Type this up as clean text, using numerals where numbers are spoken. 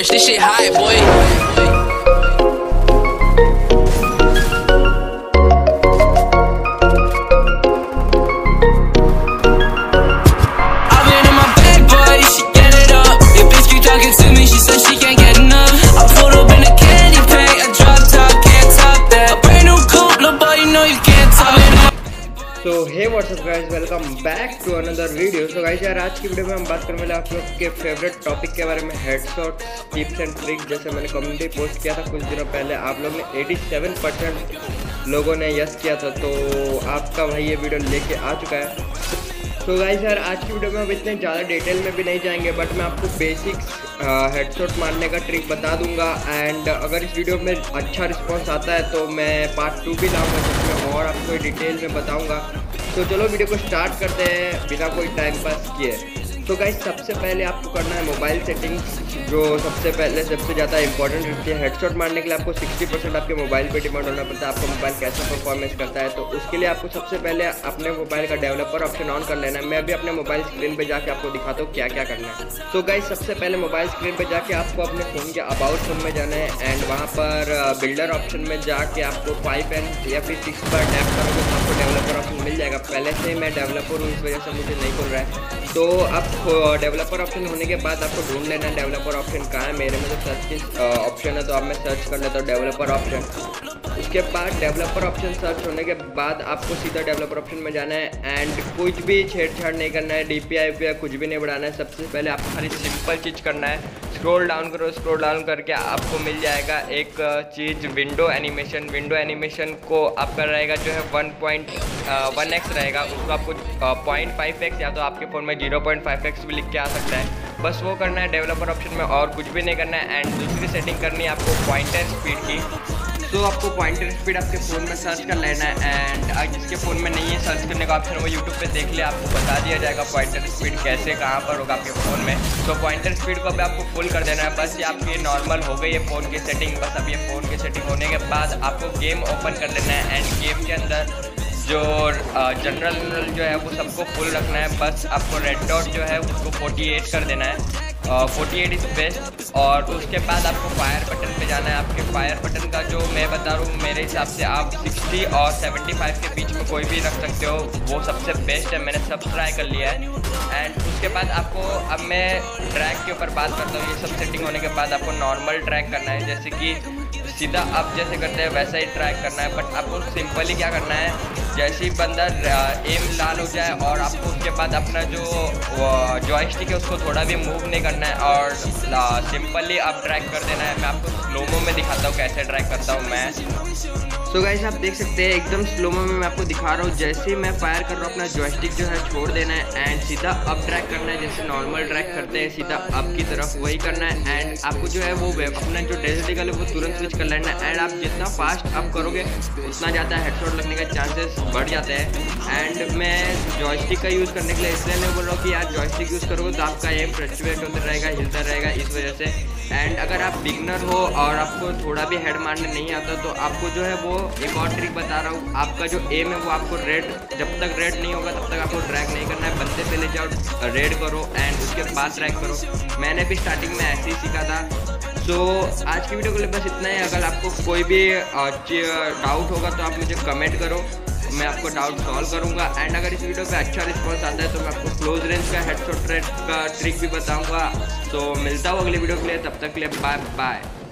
Bitch, this shit high, boy. तो hey what's up guys, welcome back to another video. So guys यार, आज की video में हम बात करने वाले आप लोग के फेवरेट टॉपिक के बारे में, हेडशॉट टिप्स एंड ट्रिक। जैसे मैंने कम्युनिटी पोस्ट किया था कुछ दिनों पहले, आप लोग ने 87% लोगों ने यस किया था, तो आपका भाई ये वीडियो लेके आ चुका है। तो गाइस यार, आज की वीडियो में हम इतने ज़्यादा डिटेल में भी नहीं जाएंगे, बट मैं आपको बेसिक्स हेडशॉट मारने का ट्रिक बता दूंगा। एंड अगर इस वीडियो में अच्छा रिस्पांस आता है तो मैं पार्ट 2 भी लाऊंगा, जिसमें और आपको डिटेल में बताऊंगा। तो चलो वीडियो को स्टार्ट करते हैं बिना कोई टाइम पास किए। तो गाइस, सबसे पहले आपको करना है मोबाइल सेटिंग्स, जो सबसे ज़्यादा इंपॉर्टेंट रहती है। हेडशॉट मारने के लिए आपको 60% आपके मोबाइल पे डिपेंड होना पड़ता है, आपका मोबाइल कैसा परफॉर्मेंस करता है। तो उसके लिए आपको सबसे पहले अपने मोबाइल का डेवलपर ऑप्शन ऑन कर लेना है। मैं भी अपने मोबाइल स्क्रीन पे जाके आपको दिखाता हूँ क्या क्या करना है। तो गाइस, सबसे पहले मोबाइल स्क्रीन पे जाके आपको अपने फ़ोन के अबाउट फोन में जाना है, एंड वहाँ पर बिल्डर ऑप्शन में जाके आपको 5 एंड या फिर 6 पर टैप करोगे तो आपको डेवलपर ऑप्शन मिल जाएगा। पहले से मैं डेवलपर हूँ, इस वजह से मुझे नहीं खुल रहा है। तो अब डेवलपर ऑप्शन होने के बाद आपको ढूंढ लेना है डेवलपर ऑप्शन कहाँ है। मेरे में तो सर्च की ऑप्शन है, तो अब मैं सर्च कर लेता हूँ डेवलपर ऑप्शन। उसके बाद डेवलपर ऑप्शन सर्च होने के बाद आपको सीधा डेवलपर ऑप्शन में जाना है, एंड कुछ भी छेड़छाड़ नहीं करना है, DPI कुछ भी नहीं बढ़ाना है। सबसे पहले आपको खाली सिंपल चीज़ करना है, स्क्रॉल डाउन करो। स्क्रॉल डाउन करके आपको मिल जाएगा एक चीज़, विंडो एनिमेशन। विंडो एनिमेशन को आपका रहेगा जो है 1.1x रहेगा, उसको आपको 0.5x या तो आपके फ़ोन में 0.5x भी लिख के आ सकता है। बस वो करना है डेवलपर ऑप्शन में, और कुछ भी नहीं करना है। एंड दूसरी सेटिंग करनी है आपको पॉइंटर स्पीड की। तो आपको पॉइंटर स्पीड आपके फ़ोन में सर्च कर लेना है, एंड जिसके फ़ोन में नहीं है सर्च करने का ऑप्शन, वो यूट्यूब पे देख ले, आपको बता दिया जाएगा पॉइंटर स्पीड कैसे कहाँ पर होगा आपके फ़ोन में। तो पॉइंटर स्पीड को भी आपको फुल कर देना है। बस ये आपकी नॉर्मल हो गई है फ़ोन की सेटिंग। बस अब ये फ़ोन की सेटिंग होने के बाद आपको गेम ओपन कर लेना है, एंड गेम के अंदर जो जनरल जो है वो सबको फुल रखना है। बस आपको रेड डॉट जो है उसको 48 कर देना है, 48 इज़ बेस्ट। और उसके बाद आपको फायर बटन पे जाना है। आपके फायर बटन का जो मैं बता रहा हूँ, मेरे हिसाब से आप 60 और 75 के बीच में कोई भी रख सकते हो, वो सबसे बेस्ट है। मैंने सब ट्राई कर लिया है। एंड उसके बाद आपको, अब मैं ट्रैक के ऊपर बात करता हूँ। ये सब सेटिंग होने के बाद आपको नॉर्मल ट्रैक करना है, जैसे कि सीधा आप जैसे करते हैं वैसा ही ट्रैक करना है। बट आपको सिंपली क्या करना है, जैसे ही बंदा एम लाल हो जाए और आपको उसके बाद अपना जो जॉयस्टिक है उसको थोड़ा भी मूव नहीं करना है, और सिंपली आप ट्रैक कर देना है। मैं आपको स्लोमो में दिखाता हूँ कैसे ट्रैक करता हूँ मैं। तो गाइस, आप देख सकते हैं एकदम स्लोमो में मैं आपको दिखा रहा हूँ। जैसे ही मैं फायर कर रहा हूँ, अपना जॉयस्टिक जो है छोड़ देना है, एंड सीधा अप ट्रैक करना है। जैसे नॉर्मल ट्रैक करते हैं सीधा अप की तरफ, वही करना है। एंड आपको जो है वो अपना जो डेजिटिकल है वो तुरंत स्विच कर लेना है। एंड आप जितना फास्ट अप करोगे उतना ज़्यादा हेडशॉट लगने का चांसेस बढ़ जाते हैं। एंड मैं जॉयस्टिक का यूज़ करने के लिए इसलिए नहीं बोल रहा हूँ कि यार जॉयस्टिक यूज़ करोगे तो आपका एम फ्लक्चुएट होता रहेगा, हिलता रहेगा, इस वजह से। एंड अगर आप बिगनर हो और आपको थोड़ा भी हेड मारने नहीं आता, तो आपको जो है वो एक और ट्रिक बता रहा हूँ। आपका जो एम है वो आपको रेड, जब तक रेड नहीं होगा तब तक आपको ट्रैक नहीं करना है। बंदे पे ले जाओ, रेड करो, एंड उसके बाद ट्रैक करो। मैंने भी स्टार्टिंग में ऐसे ही सीखा था। तो आज की वीडियो के लिए बस इतना ही। अगर आपको कोई भी डाउट होगा तो आप मुझे कमेंट करो, मैं आपको डाउट सॉल्व करूंगा। एंड अगर इस वीडियो पे अच्छा रिस्पांस आता है तो मैं आपको क्लोज रेंज का हेडशॉट का ट्रिक भी बताऊंगा। तो मिलता हूँ अगली वीडियो के लिए, तब तक के लिए बाय बाय।